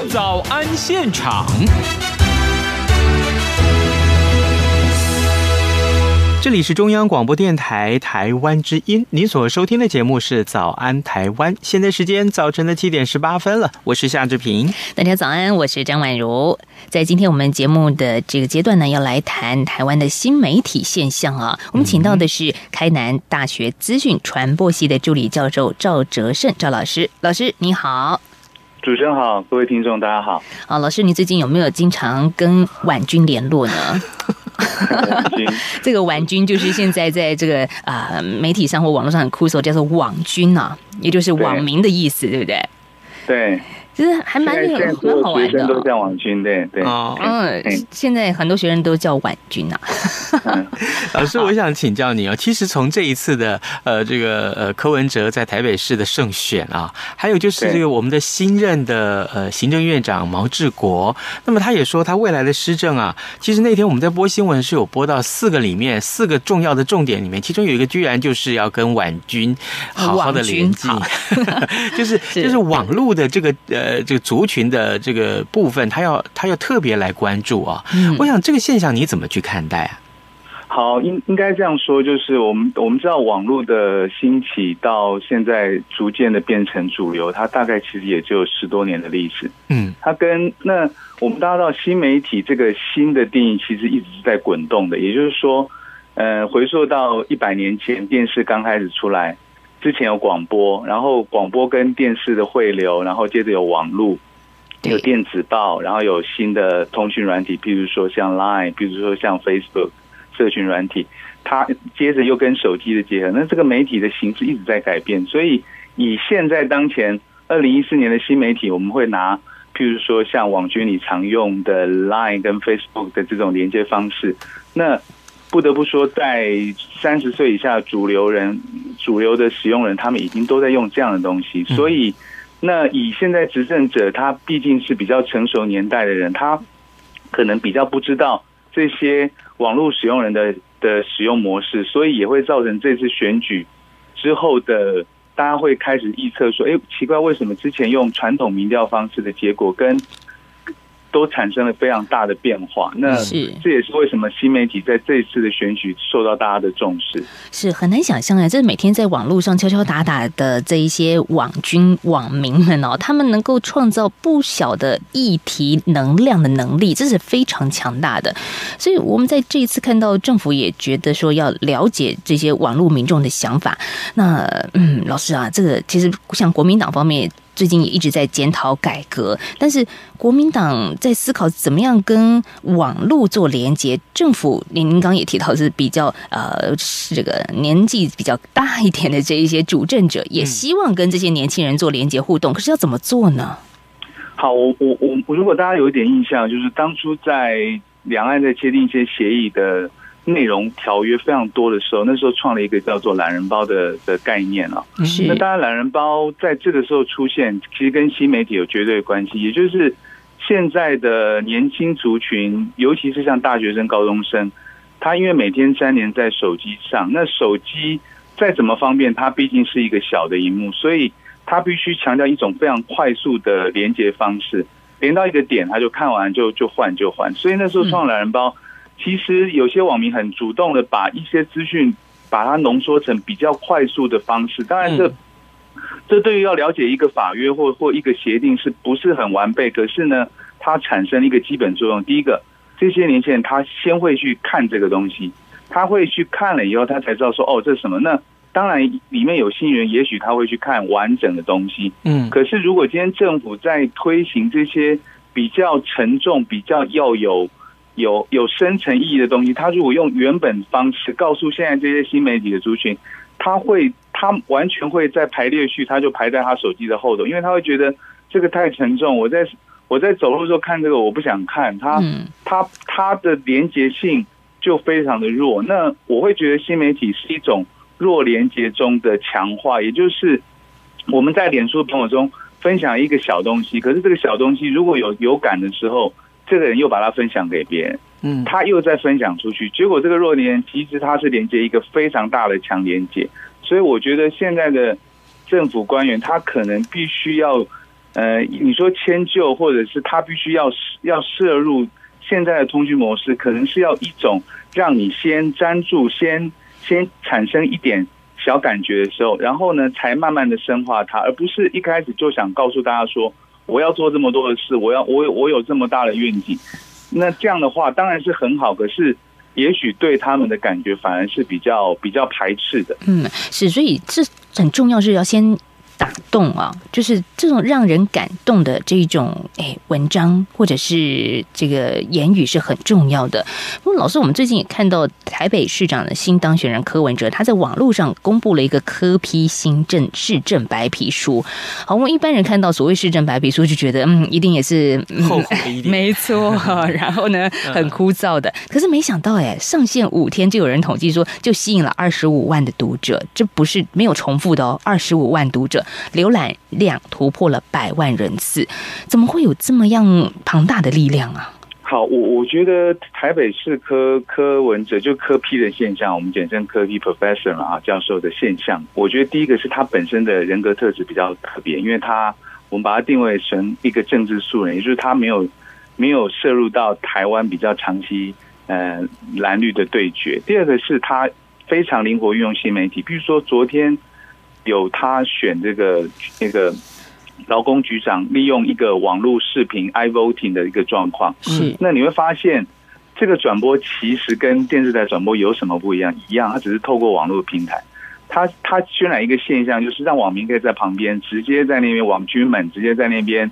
早安现场。这里是中央广播电台台湾之音，您所收听的节目是早安台湾，现在时间早晨的7:18了，我是夏志平。 大家早安，我是张婉如。在今天我们节目的这个阶段呢，要来谈台湾的新媒体现象啊。我们请到的是开南大学资讯传播系的助理教授赵哲胜赵老师，老师你好。 主持人好，各位听众大家好。 好，老师，你最近有没有经常跟婉君联络呢？这个婉君就是现在在这个媒体上或网络上很酷搜，叫做网君啊，也就是网民的意思，对不对？ 对。 其实还蛮好玩的。 学生都叫网军，对。 现在很多学生都叫婉君啊。 老师，我想请教你哦。其实从这一次的柯文哲在台北市的胜选啊，还有就是这个我们的新任的行政院长毛治国，那么他也说他未来的施政啊，其实那天我们在播新闻是有播到4个重要的重点里面，其中有一个居然就是要跟婉君好好的连接，就是网络的这个族群的这个部分，他要特别来关注啊。我想这个现象你怎么去看待啊？ 好，应该这样说，就是我们知道网络的兴起到现在逐渐的变成主流，它大概其实也就10多年的历史。它跟我们大家知道新媒体这个新的定义其实一直是在滚动的，也就是说，回溯到100年前电视刚开始出来。之前有广播，然后广播跟电视的汇流，然后接着有网络，有电子报，然后有新的通讯软体，譬如说像 Line， 譬如说像 Facebook 社群软体，它接着又跟手机的结合，那这个媒体的形式一直在改变，所以以现在当前2014年的新媒体，我们会拿譬如说像网军你常用的 Line 跟 Facebook 的这种连接方式，那不得不说，在30岁以下主流的使用人，他们已经都在用这样的东西。所以，那以现在执政者，他毕竟是比较成熟年代的人，他可能比较不知道这些网络使用人的使用模式，所以也会造成这次选举之后的大家会开始臆测说，奇怪，为什么之前用传统民调方式的结果都产生了非常大的变化，那这也是为什么新媒体在这一次的选举受到大家的重视。 是很难想象这每天在网络上敲敲打打的这一些网军网民们哦，他们能够创造不小的议题能量的能力，这是非常强大的。所以我们在这一次看到政府也觉得说要了解这些网络民众的想法。那老师啊，这个其实像国民党方面最近也一直在检讨改革，但是国民党在思考怎么样跟网络做连结。政府您刚刚也提到是比较这个年纪比较大一点的这一些主政者，也希望跟这些年轻人做连结互动，可是要怎么做呢？ 好，我如果大家有一点印象，就是当初在两岸在签订一些协议的内容条约非常多的时候，那时候创了一个叫做懒人包的概念啊。那当然懒人包在这个时候出现，其实跟新媒体有绝对的关系，也就是现在的年轻族群，尤其是像大学生高中生，他因为每天3年在手机上，那手机再怎么方便，它毕竟是一个小的萤幕，所以他必须强调一种非常快速的连接方式，连到一个点他就看完就换，所以那时候创懒人包，其实有些网民很主动的把一些资讯把它浓缩成比较快速的方式。当然这对于要了解一个法约或一个协定是不是很完备，可是呢它产生一个基本作用。第一个，这些年轻人他先会去看这个东西，他会去看了以后他才知道说这是什么。那当然里面有新人也许他会去看完整的东西，可是如果今天政府在推行这些比较沉重比较要有深层意义的东西，他如果用原本方式告诉现在这些新媒体的族群，他完全会在排列序，他就排在他手机的后头，因为他会觉得这个太沉重，我在走路的时候看这个我不想看，他的连结性就非常的弱。那我会觉得新媒体是一种弱连结中的强化，也就是我们在脸书朋友中分享一个小东西，可是这个小东西如果有感的时候，这个人又把它分享给别人，他又再分享出去，结果这个弱连其实它是连接一个非常大的强连接。所以我觉得现在的政府官员他可能必须要你说迁就，或者是他必须要摄入现在的通讯模式，可能是要一种让你先粘住，先产生一点小感觉的时候，然后呢才慢慢的深化它，而不是一开始就想告诉大家说我要做这么多的事，我有这么大的愿景。那这样的话当然是很好，可是也许对他们的感觉反而是比较排斥的。 是，所以这很重要，是要先打动啊，就是这种让人感动的这种文章或者是这个言语是很重要的。不过老师，我们最近也看到台北市长的新当选人柯文哲，他在网络上公布了一个柯 P 新市政白皮书。好，我们一般人看到所谓市政白皮书就觉得一定也是厚厚的一点， 没错，然后呢很枯燥的。可是没想到上线5天就有人统计说就吸引了25万的读者，这不是没有重复的哦，25万读者，浏览量突破了100万人次，怎么会有这么样庞大的力量啊？ 好，我觉得台北市柯文哲就柯 P 的现象，我们简称柯 P Professor 嘛，教授的现象。我觉得第一个是他本身的人格特质比较特别，因为我们把他定位成一个政治素人，也就是他没有涉入到台湾比较长期蓝绿的对决。第二个是他非常灵活运用新媒体，比如说昨天有他选那个劳工局长利用一个网络视频 iVoting 的一个状况，那你会发现这个转播其实跟电视台转播有什么不一样？一样，它只是透过网络平台，它渲染一个现象，就是让网民可以在旁边直接在那边，网军们直接在那边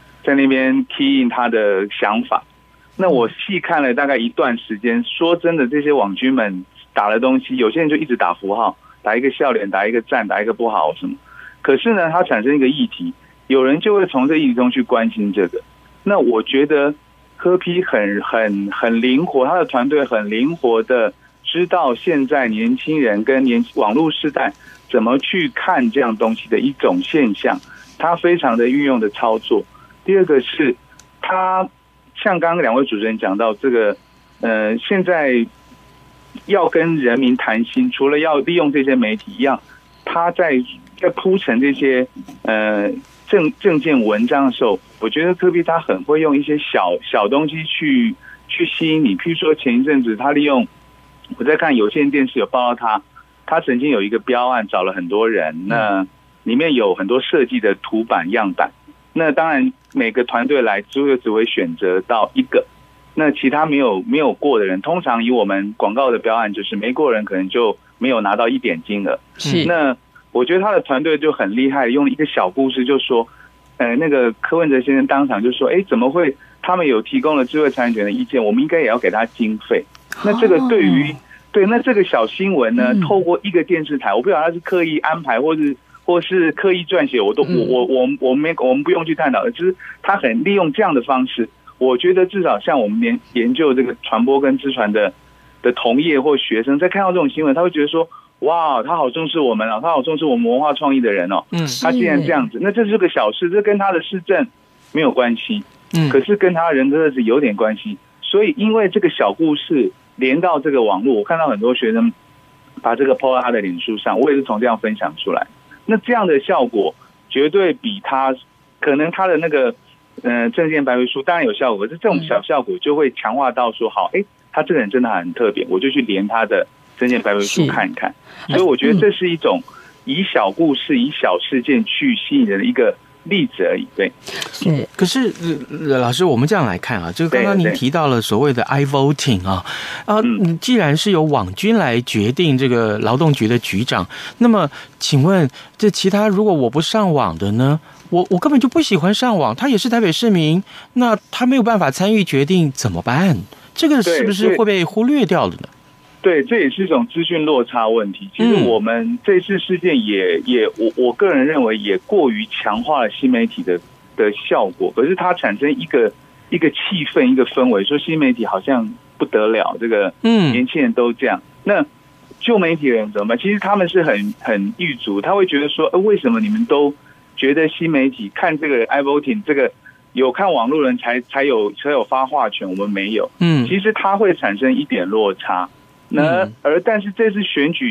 key in 他的想法。那我细看了大概一段时间，说真的，这些网军们打的东西，有些人就一直打符号，打一个笑脸，打一个赞，打一个不好什么。可是呢，它产生一个议题，有人就会从这议题中去关心这个。那我觉得柯 P 很灵活，他的团队很灵活的知道现在年轻人跟网络世代怎么去看这样东西的一种现象，他非常的运用的操作。第二个是他像刚刚2位主持人讲到这个，现在要跟人民谈心，除了要利用这些媒体一样，他在铺陈这些政见文章的时候，我觉得柯 P 他很会用一些小东西去吸引你。譬如说前一阵子他利用，我在看有线电视有报道他曾经有一个标案找了很多人，那里面有很多设计的图版样板，那当然每个团队来只会选择到一个，那其他没有过的人，通常以我们广告的标案就是没过人可能就没有拿到一点金额。 是， 那我觉得他的团队就很厉害，用了一个小故事，就说，那个柯文哲先生当场就说，怎么会他们有提供了智慧财产权的意见，我们应该也要给他经费。那这个对，那这个小新闻呢，透过一个电视台，我不知道他是刻意安排，或是刻意撰写，我们不用去探讨，就是他很利用这样的方式。我觉得至少像我们研究这个传播跟资传的同业或学生，在看到这种新闻，他会觉得说，哇，他好重视我们啊，他好重视我们文化创意的人哦。他既然这样子，那这是个小事，这跟他的市政没有关系，可是跟他的人格特质有点关系。所以因为这个小故事连到这个网络，我看到很多学生把这个 po 到他的脸书上，我也是从这样分享出来。那这样的效果绝对比他可能他的那个政见白皮书当然有效果，可是这种小效果就会强化到说，好，他这个人真的很特别，我就去连他的政见白皮书看一看。所以我觉得这是一种以小故事、以小事件去吸引人的一个例子而已。对， 可是老师，我们这样来看啊，就刚刚您提到了所谓的 iVoting 既然是由网军来决定这个劳动局的局长，那么请问这其他如果我不上网的呢？我根本就不喜欢上网，他也是台北市民，那他没有办法参与决定怎么办？这个是不是会被忽略掉了呢？ 对，这也是一种资讯落差问题。其实我们这次事件我个人认为也过于强化了新媒体的效果，可是它产生一个气氛、一个氛围，说新媒体好像不得了，这个年轻人都这样。那旧媒体人怎么办？其实他们是很狱卒，他会觉得说，为什么你们都觉得新媒体看这个 iVoting 这个有看网络人才有发话权，我们没有。其实它会产生一点落差。但是这次选举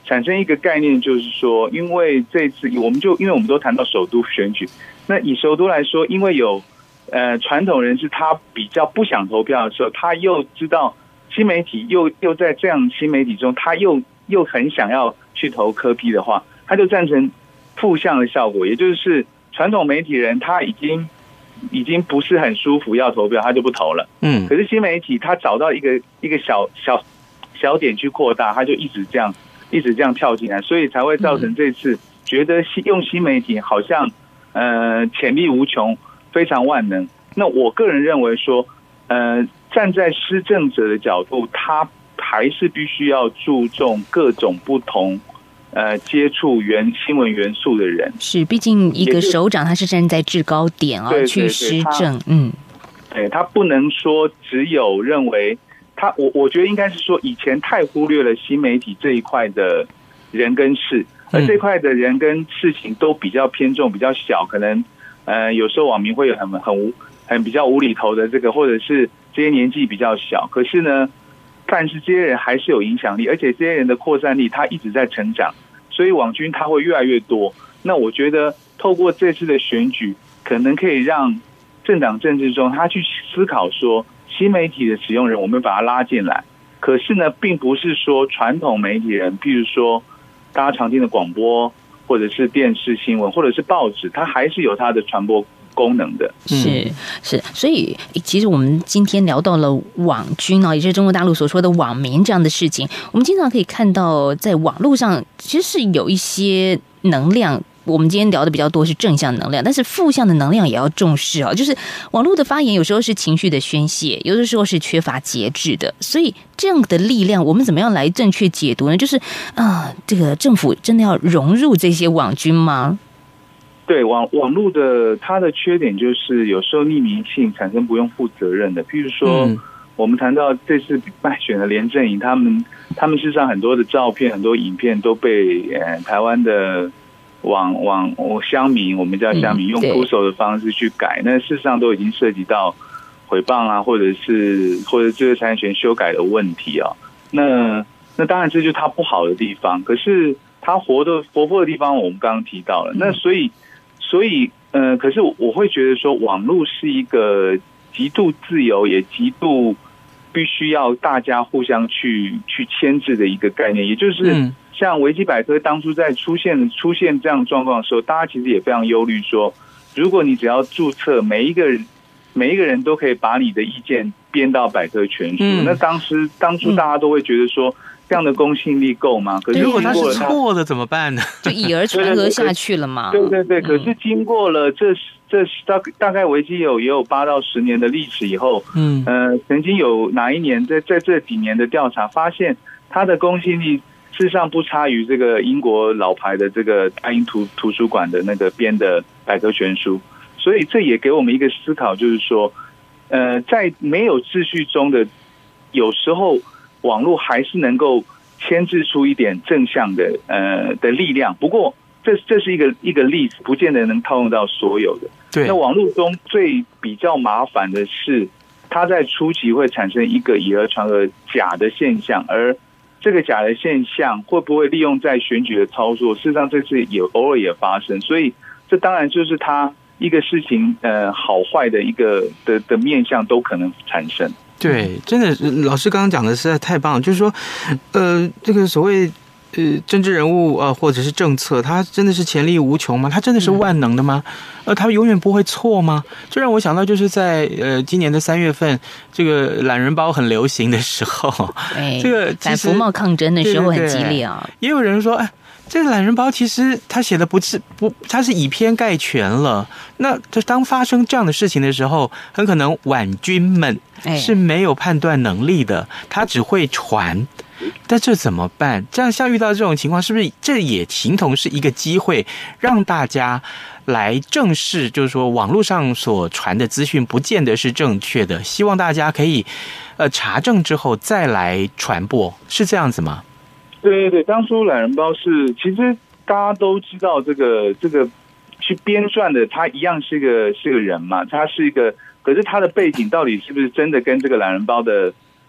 产生一个概念，就是说，因为这次因为我们都谈到首都选举，那以首都来说，因为有传统人士他比较不想投票的时候，他又知道新媒体又在这样新媒体中，他又很想要去投柯 P 的话，他就造成负向的效果，也就是传统媒体人他已经不是很舒服要投票，他就不投了。可是新媒体他找到一个小点去扩大，他就一直这样跳进来，所以才会造成这次觉得用新媒体好像潜力无穷，非常万能。那我个人认为说，站在施政者的角度，他还是必须要注重各种不同接触新闻元素的人。 是，毕竟一个首长他是站在制高点啊，去施政。 对，他不能说只有认为我觉得应该是说，以前太忽略了新媒体这一块的人跟事，而这块的人跟事情都比较偏重，比较小，可能有时候网民会有很比较无厘头的这个，或者是这些年纪比较小，可是呢，但是这些人还是有影响力，而且这些人的扩散力他一直在成长，所以网军他会越来越多。那我觉得透过这次的选举，可能可以让政党政治中他去思考说，新媒体的使用人我们把他拉进来，可是呢，并不是说传统媒体人，譬如说大家常听的广播，或者是电视新闻，或者是报纸，它还是有它的传播功能的。 是，所以其实我们今天聊到了网军也就是中国大陆所说的网民这样的事情，我们经常可以看到在网络上其实是有一些能量。我们今天聊的比较多是正向能量，但是负向的能量也要重视就是网络的发言有时候是情绪的宣泄，有的时候是缺乏节制的，所以这样的力量我们怎么样来正确解读呢？就是这个政府真的要融入这些网军吗？ 对，网络的它的缺点就是有时候匿名性产生不用负责任的，譬如说我们谈到这次败选的连阵营，他们事实上很多的照片、很多影片都被台湾的乡民，我们叫乡民，用哭手的方式去改，那事实上都已经涉及到诽谤啊，或者知识产权修改的问题啊。那当然这就是它不好的地方，可是它活泼的地方我们刚刚提到了。那所以可是我会觉得说，网络是一个极度自由，也极度必须要大家互相去牵制的一个概念，也就是像维基百科当初在出现这样状况的时候，大家其实也非常忧虑说，如果你只要注册，每一个人都可以把你的意见编到百科全书，那当初大家都会觉得说，这样的公信力够吗？可是如果他是错的怎么办呢？ 就以讹传讹下去了嘛。 对，可是经过了这大概维基也有8到10年的历史以后，曾经有哪一年在这几年的调查发现，它的公信力事实上不差于这个英国老牌的这个大英图书馆的那个编的百科全书，所以这也给我们一个思考，就是说，在没有秩序中的，有时候网络还是能够牵制出一点正向的力量。不过这是一个例子，不见得能套用到所有的。对，那网络中最比较麻烦的是，它在初期会产生一个以讹传讹假的现象，而这个假的现象会不会利用在选举的操作？事实上，这次偶尔也发生，所以这当然就是它一个事情好坏的一个的面向都可能产生。 对，真的，老师刚刚讲的实在太棒了，就是说，这个所谓政治人物或者是政策，它真的是潜力无穷吗？它真的是万能的吗？它永远不会错吗？这让我想到，就是在今年的3月份，这个懒人包很流行的时候，这个在服贸抗争的时候很激烈啊。 也有人说，这个懒人包其实他写的不，他是以偏概全了。那当发生这样的事情的时候，很可能网军们是没有判断能力的，他只会传。但这怎么办？这样像遇到这种情况，是不是这也形同是一个机会，让大家来正视，就是说网络上所传的资讯不见得是正确的，希望大家可以查证之后再来传播，是这样子吗？ 对，当初懒人包是，其实大家都知道这个去编撰的，他一样是个人嘛，他是一个，可是他的背景到底是不是真的跟这个懒人包的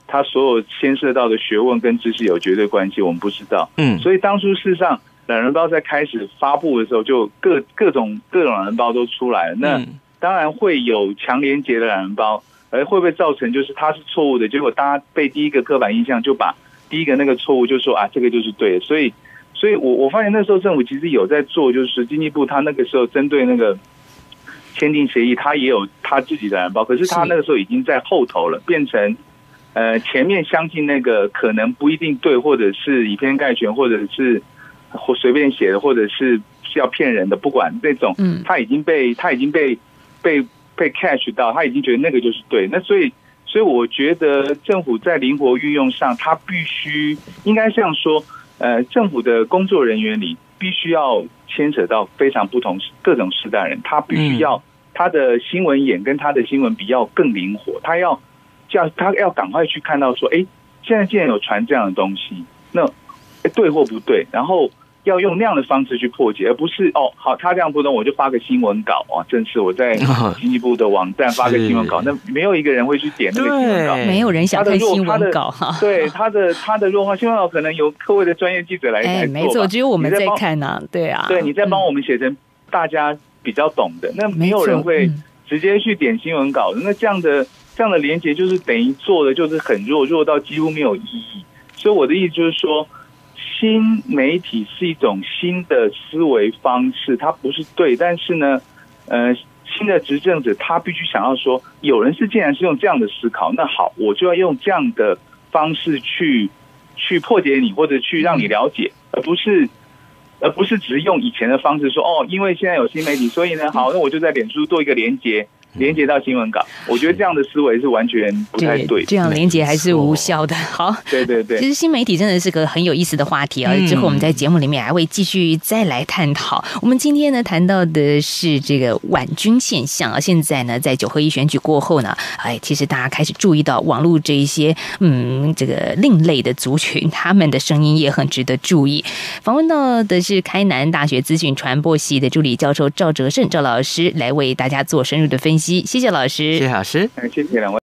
它所有牵涉到的学问跟知识有绝对关系，我们不知道。所以当初事实上懒人包在开始发布的时候，就各种懒人包都出来了。那当然会有强连结的懒人包，而会不会造成就是它是错误的，结果大家被第一个刻板印象就把第一个那个错误就说啊这个就是对的。所以我发现那时候政府其实有在做，就是经济部他那个时候针对那个签订协议，他也有他自己的懒人包，可是他那个时候已经在后头了，变成前面相信那个可能不一定对，或者是以偏概全，或者是随便写的，或者是要骗人的，不管这种，他已经被 catch 到，他已经觉得那个就是对。那所以我觉得政府在灵活运用上，他必须应该这样说，政府的工作人员里必须要牵扯到非常不同各种世代人，他必须要他的新闻眼跟他的新闻比要更灵活，他要赶快去看到说，现在既然有传这样的东西，那对或不对，然后要用那样的方式去破解，而不是好他这样不懂我就发个新闻稿啊，正是我在经济部的网站发个新闻稿，那没有一个人会去点那个新闻稿， 没有人想看新闻稿对他的弱化新闻稿可能由各位的专业记者来做， 没错，只有我们在看啊，对啊， 对，你在帮我们写成大家比较懂的，那没有人会直接去点新闻稿的，那这样的连结就是等于做的就是很弱到几乎没有意义。所以我的意思就是说，新媒体是一种新的思维方式，它不是对，但是呢，新的执政者他必须想要说，有人既然是用这样的思考，那好，我就要用这样的方式去破解你，或者去让你了解，而不是只是用以前的方式说，因为现在有新媒体，所以呢，好，那我就在脸书做一个连结到新闻稿，我觉得这样的思维是完全不太对， 这样连结还是无效的。好， 对， 其实新媒体真的是个很有意思的话题啊，之后我们在节目里面还会继续再来探讨。我们今天呢谈到的是这个晚军现象啊，现在呢在9合1选举过后呢，其实大家开始注意到网络这一些这个另类的族群，他们的声音也很值得注意。访问到的是开南大学资讯传播系的助理教授赵哲胜赵老师，来为大家做深入的分析。谢谢老师， 谢谢老师， 谢谢两位。